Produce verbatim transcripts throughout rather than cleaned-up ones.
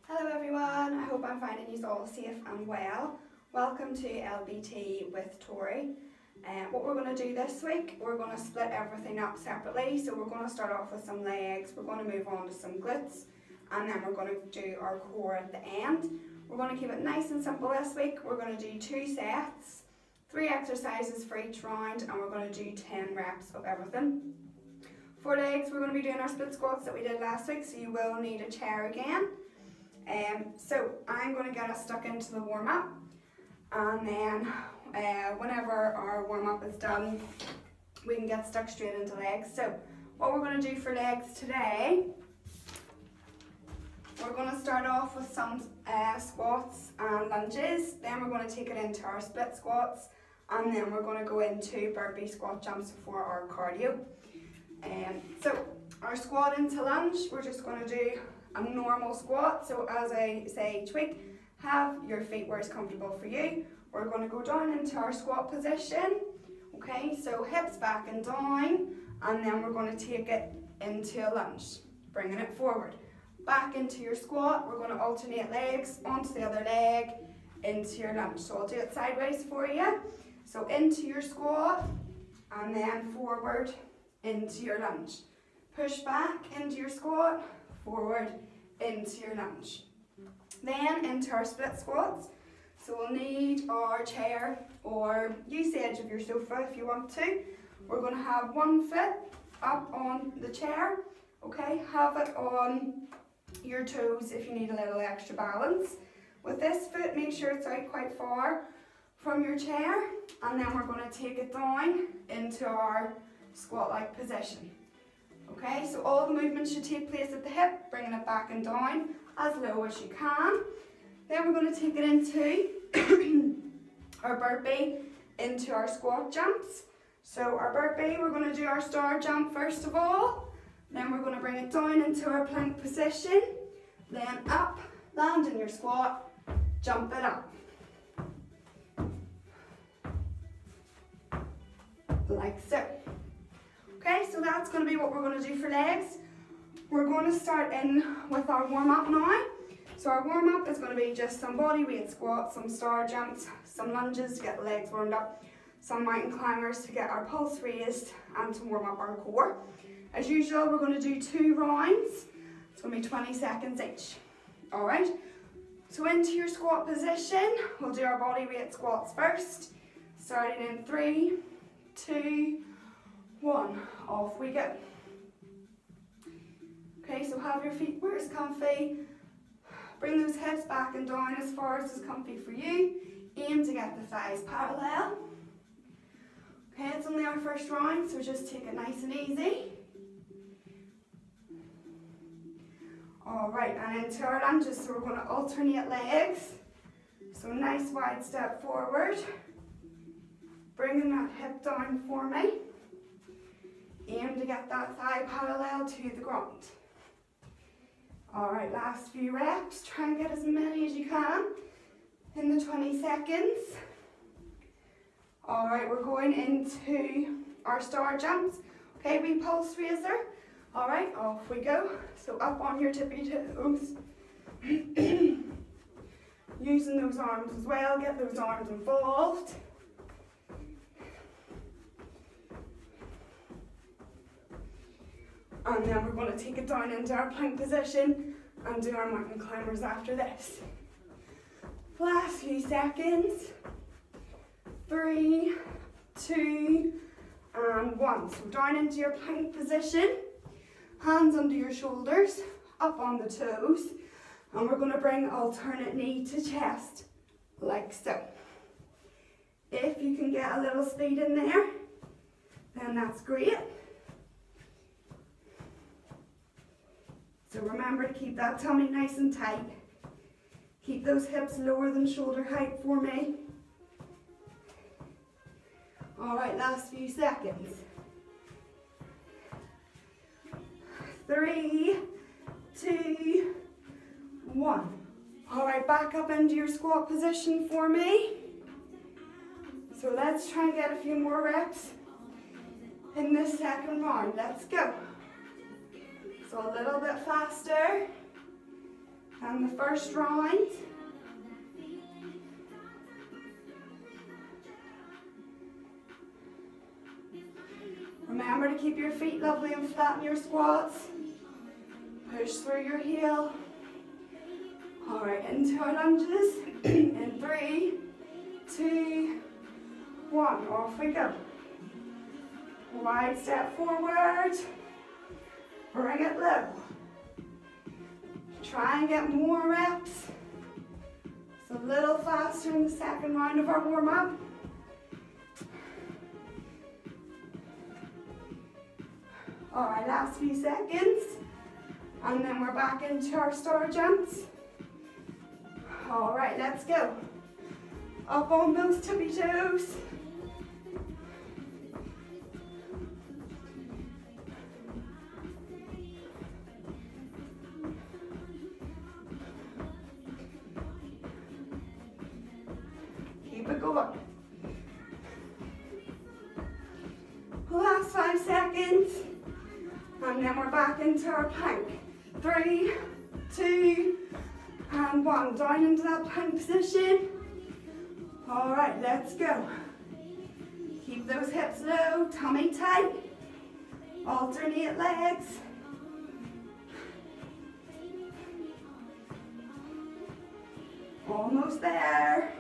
Hello everyone, I hope I'm finding you all safe and well. Welcome to L B T with Tori. Uh, what we're going to do this week, we're going to split everything up separately. So we're going to start off with some legs, we're going to move on to some glutes, and then we're going to do our core at the end. We're going to keep it nice and simple this week. We're going to do two sets, three exercises for each round, and we're going to do ten reps of everything. For legs, we're going to be doing our split squats that we did last week, so you will need a chair again. Um, so I'm going to get us stuck into the warm-up, and then uh, whenever our warm-up is done, we can get stuck straight into legs. So what we're going to do for legs today, we're going to start off with some uh, squats and lunges, then we're going to take it into our split squats, and then we're going to go into burpee squat jumps for our cardio. Um, so our squat into lunge, we're just going to do a normal squat. So as I say each week, have your feet where it's comfortable for you. We're going to go down into our squat position. Okay, so hips back and down, and then we're going to take it into a lunge, bringing it forward. Back into your squat, we're going to alternate legs, onto the other leg, into your lunge. So I'll do it sideways for you. So into your squat, and then forward into your lunge. Push back into your squat, forward into your lunge. Then into our split squats. So we'll need our chair, or use the edge of your sofa if you want to. We're going to have one foot up on the chair, okay? Have it on your toes if you need a little extra balance. With this foot, make sure it's out quite far from your chair, and then we're going to take it down into our squat-like position. Okay, so all the movement should take place at the hip, bringing it back and down as low as you can. Then we're going to take it into our burpee, into our squat jumps. So our burpee, we're going to do our star jump first of all. Then we're going to bring it down into our plank position. Then up, land in your squat, jump it up. Like so. Okay, so that's going to be what we're going to do for legs. We're going to start in with our warm-up now. So our warm-up is going to be just some body weight squats, some star jumps, some lunges to get the legs warmed up, some mountain climbers to get our pulse raised, and to warm up our core. As usual, we're going to do two rounds. It's going to be twenty seconds each. Alright, so into your squat position, we'll do our body weight squats first. Starting in three, two, one, off we go. Okay, so have your feet where it's comfy. Bring those hips back and down as far as is comfy for you. Aim to get the thighs parallel. Okay, it's only our first round, so just take it nice and easy. Alright, and into our lunges, so we're going to alternate legs. So nice wide step forward. Bringing that hip down for me. Aim to get that thigh parallel to the ground. Alright, last few reps. Try and get as many as you can in the twenty seconds. Alright, we're going into our star jumps. Okay, we pulse raiser. Alright, off we go. So up on your tippy toes. Using those arms as well, get those arms involved. And then we're going to take it down into our plank position and do our mountain climbers after this. Last few seconds. Three, two, and one. So down into your plank position. Hands under your shoulders, up on the toes. And we're going to bring alternate knee to chest, like so. If you can get a little speed in there, then that's great. So remember to keep that tummy nice and tight. Keep those hips lower than shoulder height for me. Alright, last few seconds. Three, two, one. Alright, back up into your squat position for me. So let's try and get a few more reps in this second round. Let's go. So a little bit faster. And the first round. Remember to keep your feet lovely and flat in your squats. Push through your heel. All right, into our lunges. In three, two, one. Off we go. Wide step forward. Bring it low. Try and get more reps. It's a little faster in the second round of our warm-up. All right, last few seconds. And then we're back into our star jumps. All right, let's go. Up on those tippy toes. Keep it going. Last five seconds. And then we're back into our plank. Three, two, and one. Down into that plank position. All right, let's go. Keep those hips low, tummy tight. Alternate legs. Almost there.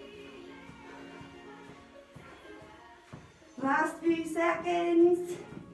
Last few seconds.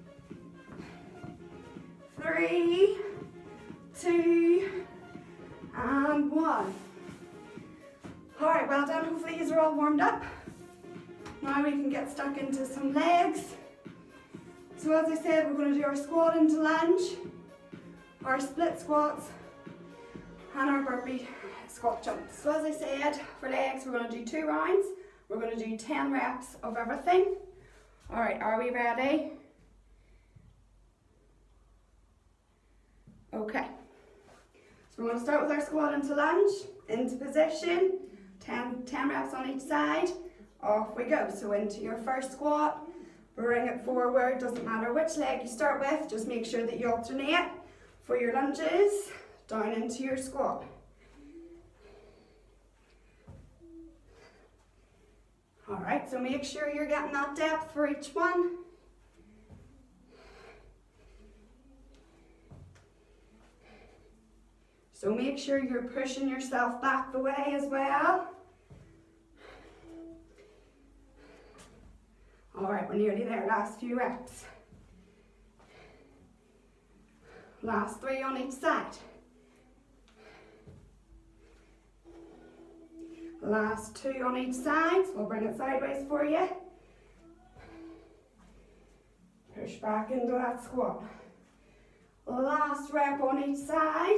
Three, two, and one. All right, well done. Hopefully these are all warmed up. Now we can get stuck into some legs. So as I said, we're going to do our squat into lunge, our split squats, and our burpee squat jumps. So as I said, for legs, we're going to do two rounds. We're going to do ten reps of everything. All right, are we ready? Okay, so we're going to start with our squat into lunge, into position, ten, ten reps on each side, off we go. So into your first squat, bring it forward, doesn't matter which leg you start with, just make sure that you alternate. For your lunges, down into your squat. All right, so make sure you're getting that depth for each one. So make sure you're pushing yourself back the way as well. All right, we're nearly there, last few reps. Last three on each side. Last two on each side, so we'll bring it sideways for you. Push back into that squat. Last rep on each side.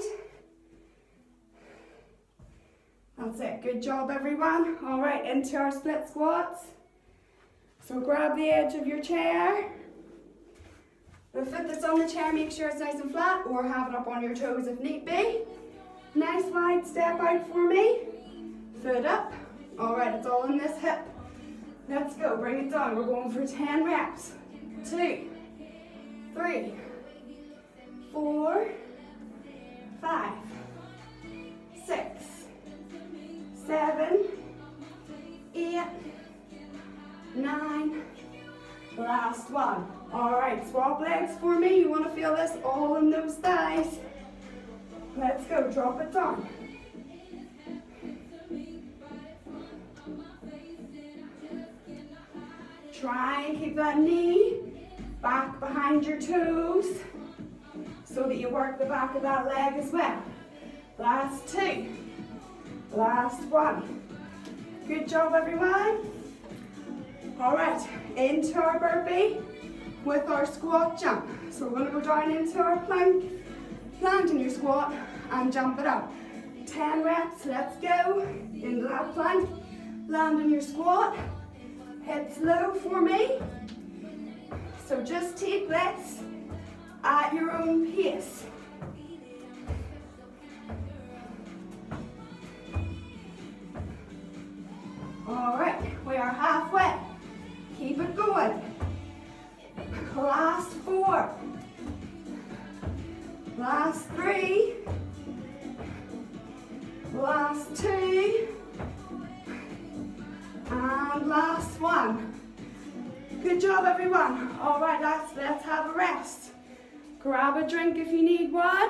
That's it, good job everyone. All right, into our split squats. So grab the edge of your chair. The foot that's on the chair, make sure it's nice and flat, or have it up on your toes if need be. Nice wide step out for me. Foot up. All right, it's all in this hip. Let's go, bring it down. We're going for ten reps. Two, three, four, five, six, seven, eight, nine, last one. All right, swap legs for me. You want to feel this all in those thighs. Let's go, drop it down. Try and keep that knee back behind your toes so that you work the back of that leg as well. Last two. Last one. Good job, everyone. All right, into our burpee with our squat jump. So we're going to go down into our plank, plant in your squat and jump it up. ten reps, let's go. Into that plank, land in your squat. Hips low for me. So just take this at your own pace. All right, we are halfway. Keep it going. Last four. Last three. one. Good job, everyone. All right, let's, let's have a rest. Grab a drink if you need one.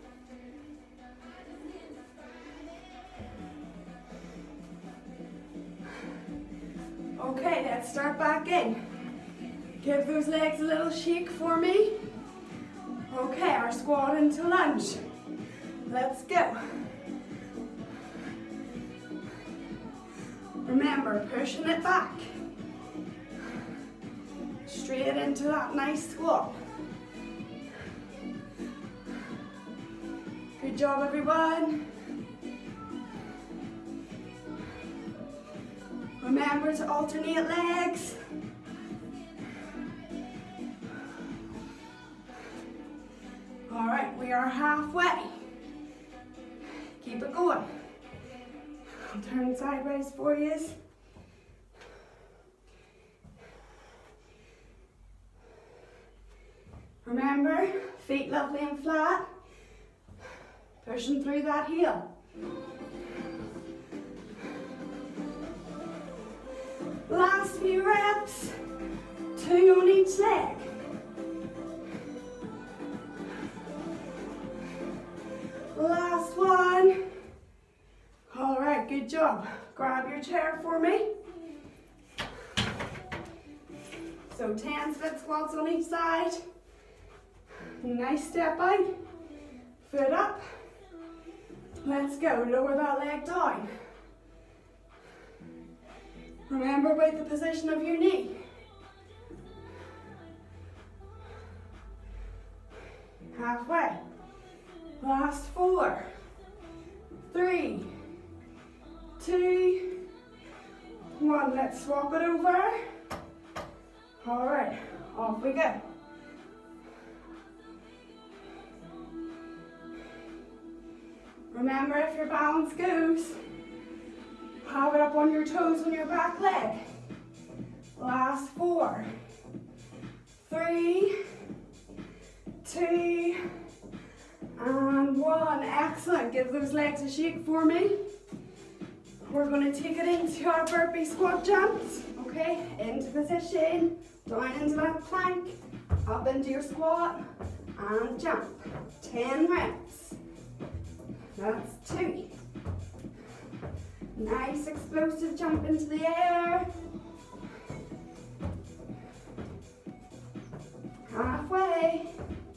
Okay, let's start back in. Give those legs a little shake for me. Okay, our squat into lunge. Let's go. Remember, pushing it back. Straight into that nice squat. Good job, everyone. Remember to alternate legs. All right, we are halfway. Keep it going. I'll turn sideways for you. Remember, feet lovely and flat. Pushing through that heel. Last few reps, two on each leg. Last one. All right, good job. Grab your chair for me. So ten split squats on each side. Nice step out. Foot up. Let's go. Lower that leg down. Remember about the position of your knee. Halfway. Last four, three, two, one. Let's swap it over. All right, off we go. Remember, if your balance goes, have it up on your toes on your back leg. Last four, three, two, and one. Excellent. Give those legs a shake for me. We're going to take it into our burpee squat jumps. Okay, into position, down into that plank, up into your squat, and jump. ten reps. That's two. Nice explosive jump into the air. Halfway.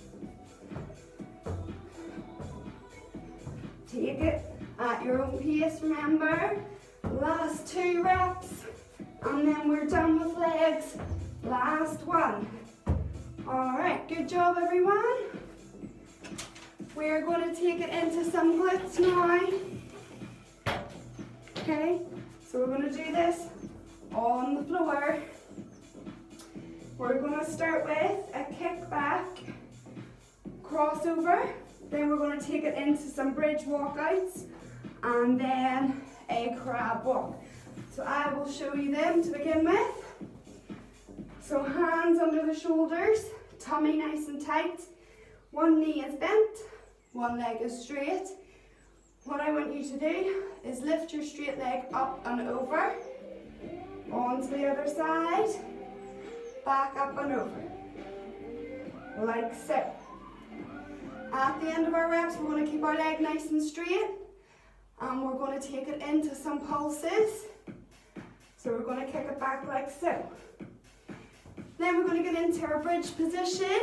Take it at your own pace, remember. Last two reps, and then we're done with legs. Last one. All right, good job, everyone. We're going to take it into some glutes now. Okay, so we're going to do this on the floor. We're going to start with a kick back, crossover. Then we're going to take it into some bridge walkouts, and then a crab walk. So I will show you them to begin with. So hands under the shoulders, tummy nice and tight. One knee is bent, one leg is straight. What I want you to do is lift your straight leg up and over, onto the other side, back up and over, like so. At the end of our reps, we're going to keep our leg nice and straight, and we're going to take it into some pulses. So we're going to kick it back like so. Then we're going to get into our bridge position.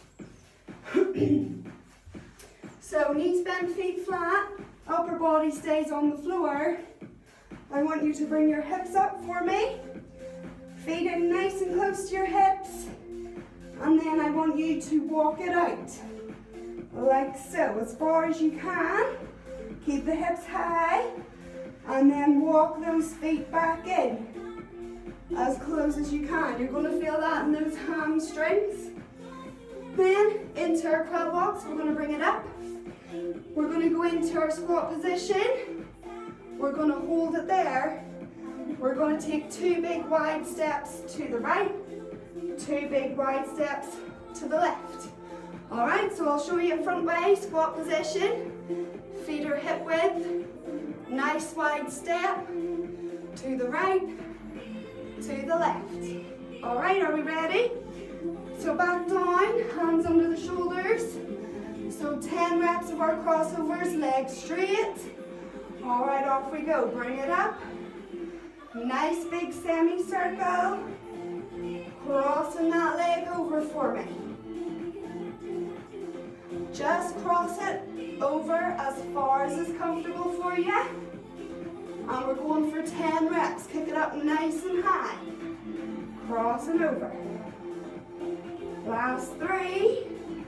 So knees bent, feet flat, upper body stays on the floor. I want you to bring your hips up for me. Feet in nice and close to your hips. And then I want you to walk it out. Like so, as far as you can. Keep the hips high. And then walk those feet back in. As close as you can. You're going to feel that in those hamstrings. Then into our quad walks, we're going to bring it up. We're going to go into our squat position. We're going to hold it there. We're going to take two big wide steps to the right, two big wide steps to the left. All right, so I'll show you a front way, squat position. Feet are hip width. Nice wide step to the right to the left. All right, are we ready? So back down, hands under the shoulders. So ten reps of our crossovers, legs straight. All right, off we go. Bring it up. Nice big semicircle. Crossing that leg over for me. Just cross it over as far as is comfortable for you. And we're going for ten reps. Kick it up nice and high. Crossing over. Last three,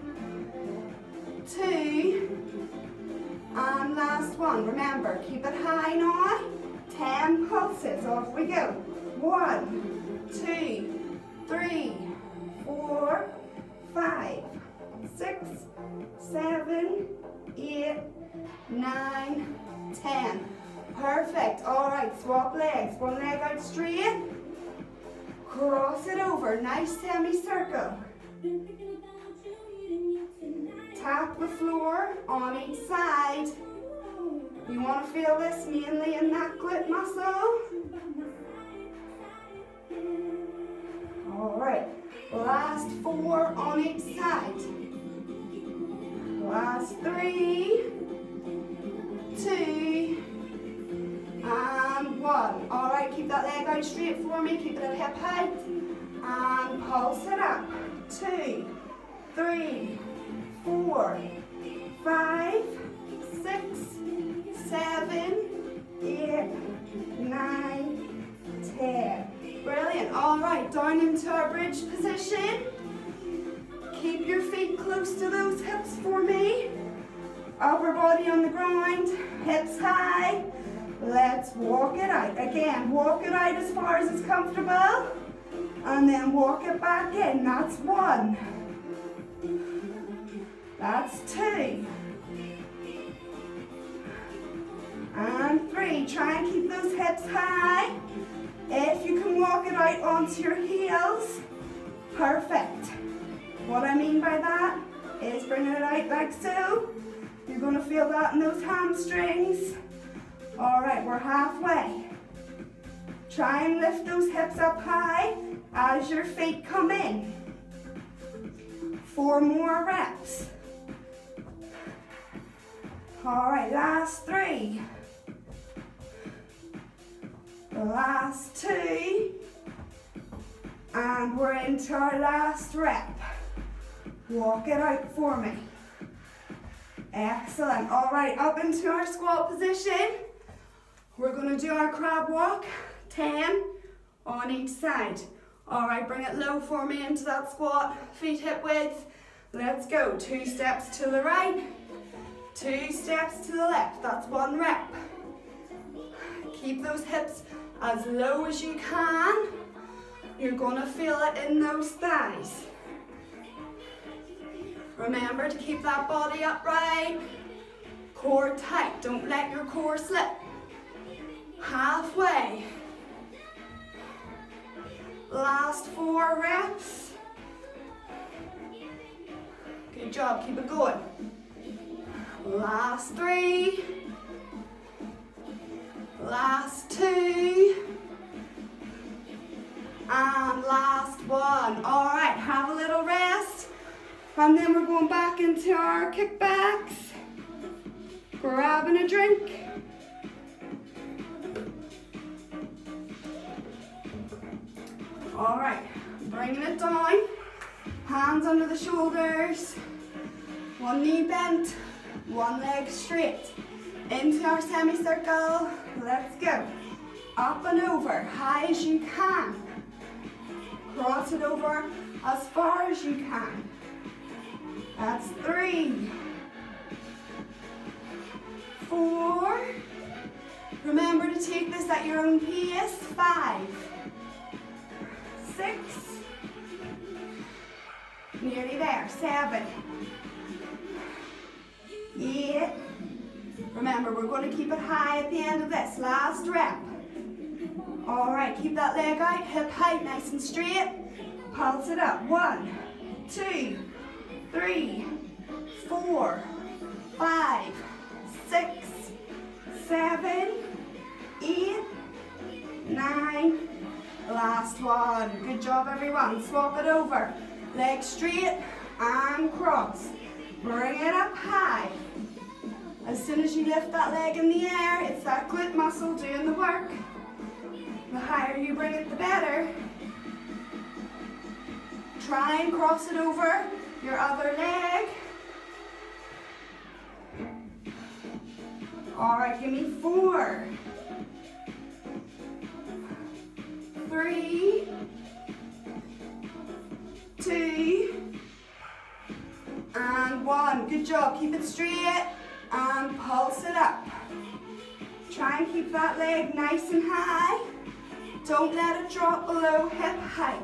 two, and last one. Remember, keep it high now. ten pulses. Off we go. One, two, three, four, five, six, seven, eight, nine, ten. Perfect. All right, swap legs. One leg out straight. Cross it over. Nice semicircle. Tap the floor on each side. You want to feel this mainly in that glute muscle. All right, last four on each side. Last three, two, and one. All right, keep that leg out straight for me. Keep it at hip height. And pulse it up. Two, three, four, five, six, seven, eight, nine, ten. Brilliant. All right, down into our bridge position. Keep your feet close to those hips for me. Upper body on the ground, hips high. Let's walk it out. Again, walk it out as far as it's comfortable. And then walk it back in. That's one. That's two. And three. Try and keep those hips high. If you can walk it out onto your heels, perfect. What I mean by that is bringing it out like so. You're going to feel that in those hamstrings. All right, we're halfway. Try and lift those hips up high as your feet come in. Four more reps. All right, last three. Last two. And we're into our last rep. Walk it out for me. Excellent. All right, up into our squat position. We're going to do our crab walk. ten on each side. All right, bring it low for me into that squat. Feet hip width. Let's go. Two steps to the right. Two steps to the left. That's one rep. Keep those hips as low as you can. You're going to feel it in those thighs. Remember to keep that body upright. Core tight. Don't let your core slip. Halfway. Last four reps. Good job. Keep it going. Last three. Last two. And last one. All right, have a little rest. And then we're going back into our kickbacks. Grabbing a drink. All right, bringing it down. Hands under the shoulders. One knee bent, one leg straight. Into our semicircle. Let's go. Up and over, high as you can. Cross it over as far as you can. That's three. Four. Remember to take this at your own pace. Five. Six. Nearly there. Seven. Eight. Remember, we're going to keep it high at the end of this. Last rep. All right, keep that leg out, hip height, nice and straight. Pulse it up. One, two, three, four, five, six, seven, eight, nine. Last one. Good job, everyone. Swap it over. Leg straight and cross. Bring it up high. As soon as you lift that leg in the air, it's that glute muscle doing the work. The higher you bring it, the better. Try and cross it over your other leg. All right, give me four, three, two, and one. Good job. Keep it straight and pulse it up. Try and keep that leg nice and high. Don't let it drop below hip height.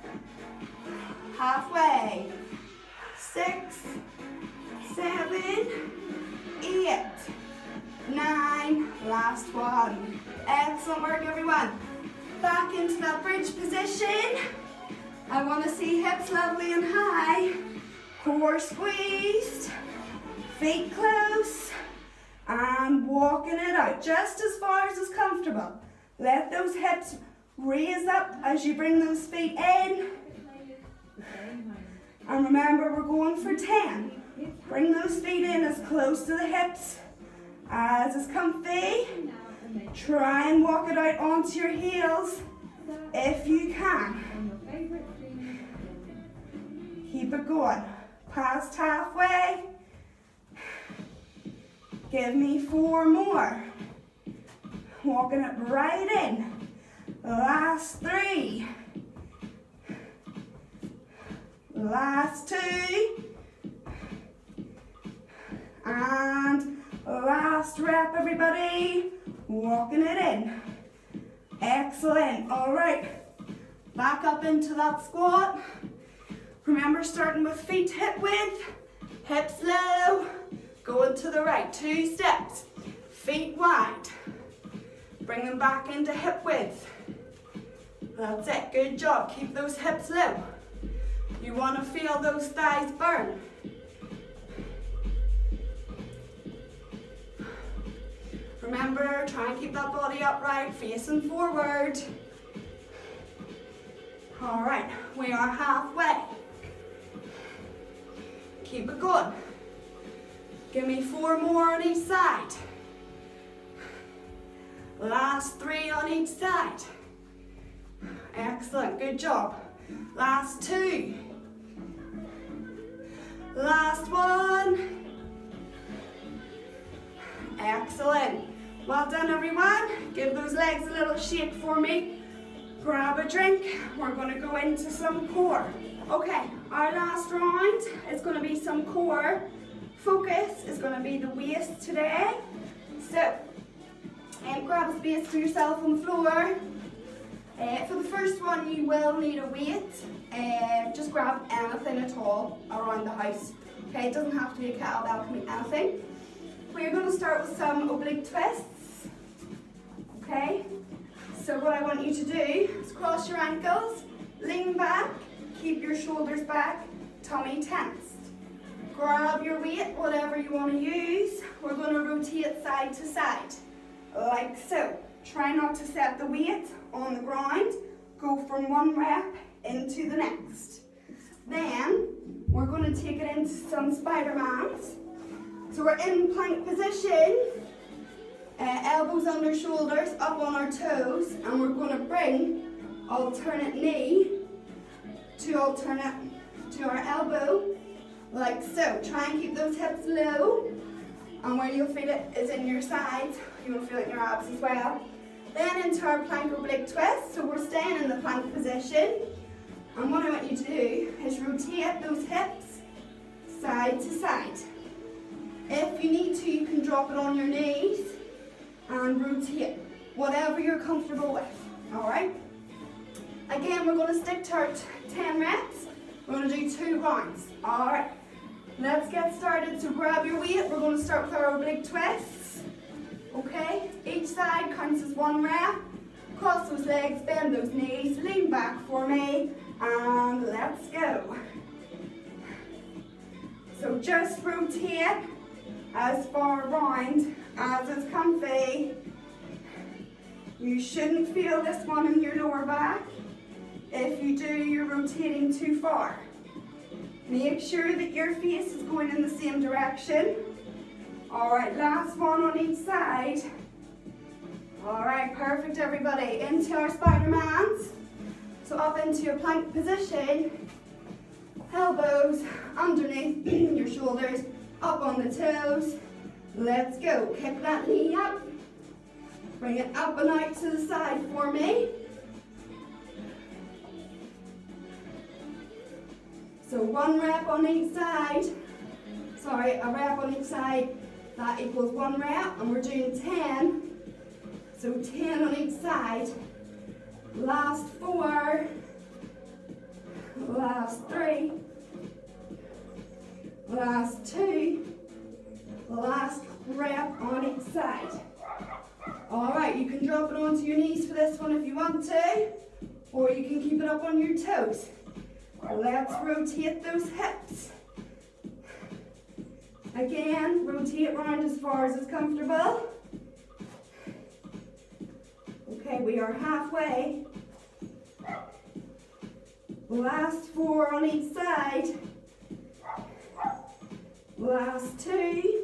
Halfway. Six, seven, eight, nine, last one. Excellent work, everyone. Back into that bridge position. I want to see hips lovely and high. Core squeezed. Feet close. And walking it out just as far as is comfortable. Let those hips raise up as you bring those feet in. And remember, we're going for ten. Bring those feet in as close to the hips as is comfy. Try and walk it out onto your heels if you can. Keep it going. Past halfway. Give me four more. Walking it right in. Last three. Last two. And last rep, everybody. Walking it in. Excellent. All right. Back up into that squat. Remember, starting with feet hip width. Hips low. Going to the right. Two steps. Feet wide. Bring them back into hip width. That's it. Good job. Keep those hips low. You want to feel those thighs burn. Remember, try and keep that body upright, facing forward. All right, we are halfway. Keep it going. Give me four more on each side. Last three on each side. Excellent, good job. Last two. Last one. Excellent. Well done, everyone. Give those legs a little shake for me. Grab a drink. We're going to go into some core. Okay, our last round is going to be some core. Focus is going to be the waist today. So, um, grab a space for yourself on the floor. Uh, for the first one, you will need a weight. Uh, just grab anything at all around the house. Okay, it doesn't have to be a kettlebell, it can be anything. We're going to start with some oblique twists. Okay, so what I want you to do is cross your ankles, lean back, keep your shoulders back, tummy tensed. Grab your weight, whatever you want to use. We're going to rotate side to side, like so. Try not to set the weight on the ground. Go from one rep into the next. Then we're going to take it into some Spider-Mans. So we're in plank position, uh, elbows under shoulders, up on our toes, and we're going to bring alternate knee to alternate to our elbow, like so. Try and keep those hips low, and where you'll feel it is in your sides. You will feel it in your abs as well. Then into our plank oblique twist. So we're staying in the plank position. And what I want you to do is rotate those hips side to side. If you need to, you can drop it on your knees and rotate, whatever you're comfortable with, all right? Again, we're gonna stick to our ten reps. We're gonna do two rounds, all right? Let's get started. So grab your weight. We're gonna start with our oblique twists. Okay, each side counts as one rep. Cross those legs, bend those knees, lean back for me, and let's go. So just rotate as far around as is comfy. You shouldn't feel this one in your lower back. if you do, you're rotating too far. Make sure that your face is going in the same direction. All right, last one on each side. All right, perfect everybody. Into our Spider-Mans. So up into your plank position. Elbows underneath your shoulders, up on the toes. Let's go. Kick that knee up. Bring it up and out to the side for me. So one rep on each side. Sorry, a rep on each side. That equals one rep, and we're doing ten. So ten on each side. Last four. Last three. Last two. Last rep on each side. All right, you can drop it onto your knees for this one if you want to, or you can keep it up on your toes. Let's rotate those hips. Again, rotate round as far as it's comfortable. Okay, we are halfway. Last four on each side. Last two.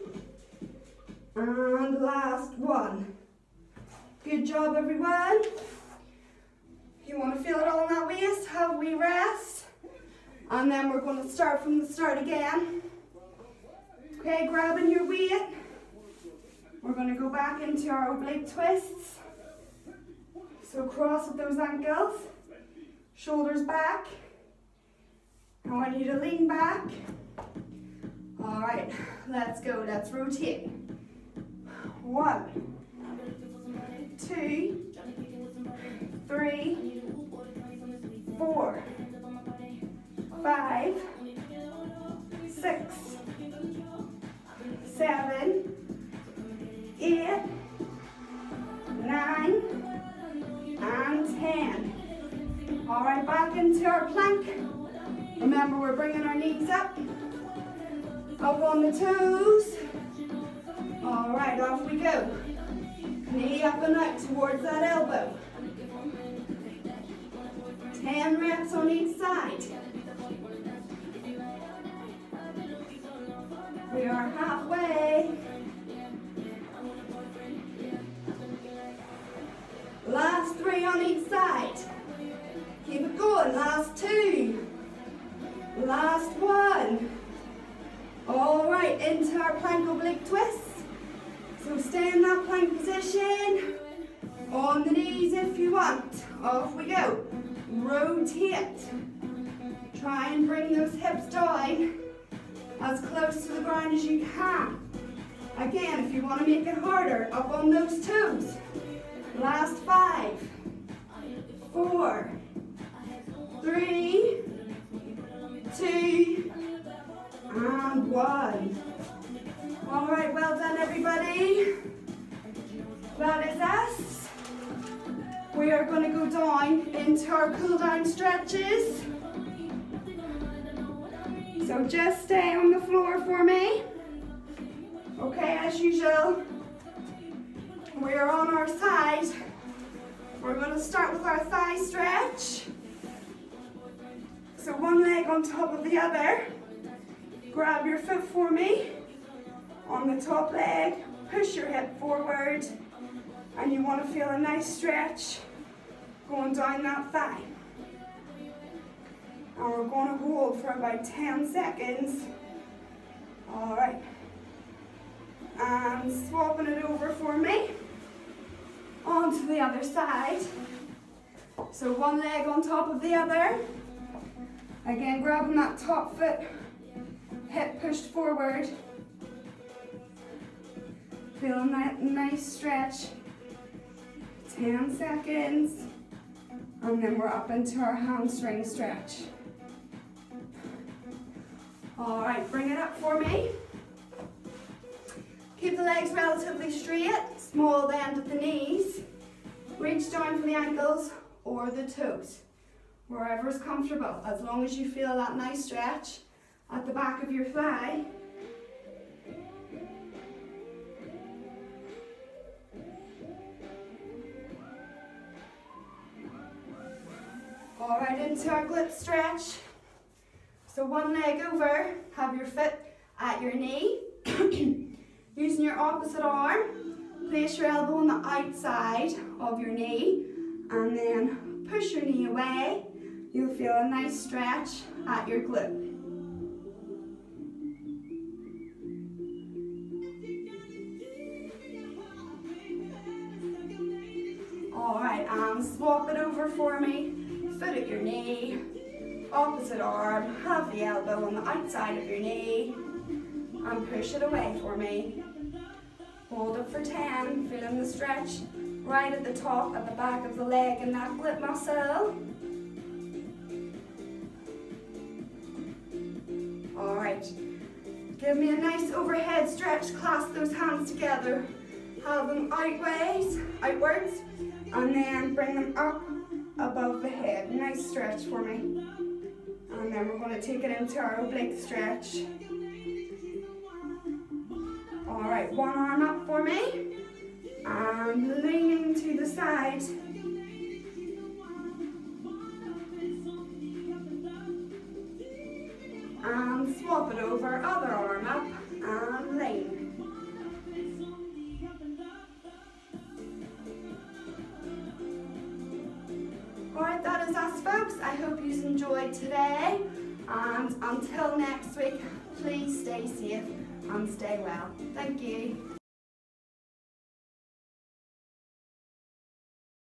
And last one. Good job, everyone. You want to feel it all in that waist? Have we rest? And then we're going to start from the start again. Okay, grabbing your weight. We're going to go back into our oblique twists. So cross at those ankles. Shoulders back. I want you to lean back. All right, let's go. Let's rotate. One, two, three, four, five, six, seven, eight, nine, and ten. All right, back into our plank. Remember, we're bringing our knees up, up on the toes. All right, off we go. Knee up and out towards that elbow. ten reps on each side. We are halfway. Last three on each side. Keep it going. Last two. Last one. All right, into our plank oblique twists. So stay in that plank position. On the knees if you want. Off we go. Rotate. Try and bring those hips down as close to the ground as you can. Again, if you want to make it harder, up on those toes. Last five, four, three, two, and one. All right, well done everybody. That is us. We are going to go down into our cool down stretches. So just stay on the floor for me. Okay, as usual, we are on our side. We're going to start with our thigh stretch. So one leg on top of the other. Grab your foot for me. On the top leg, push your hip forward. And you want to feel a nice stretch going down that thigh. And we're going to hold for about ten seconds. All right. And swapping it over for me. Onto the other side. So one leg on top of the other. Again, grabbing that top foot, hip pushed forward. Feeling that nice stretch. ten seconds. And then we're up into our hamstring stretch. All right, bring it up for me. Keep the legs relatively straight, small bend at the knees. Reach down for the ankles or the toes, wherever is comfortable, as long as you feel that nice stretch at the back of your thigh. Alright, into our glute stretch. So one leg over, have your foot at your knee. Using your opposite arm, place your elbow on the outside of your knee and then push your knee away. You'll feel a nice stretch at your glute. Alright, and swap it over for me. Foot at your knee, opposite arm, have the elbow on the outside of your knee, and push it away for me. Hold it for ten, feeling the stretch right at the top, at the back of the leg and that glute muscle. Alright, give me a nice overhead stretch, clasp those hands together, have them outwards, outwards, and then bring them up above the head. Nice stretch for me. And then we're going to take it into our oblique stretch. Alright, one arm up for me, and leaning to the side. And swap it over, other arm up, and lean. Alright, that is us folks. I hope you enjoyed today, and until next week, please stay safe and stay well. Thank you.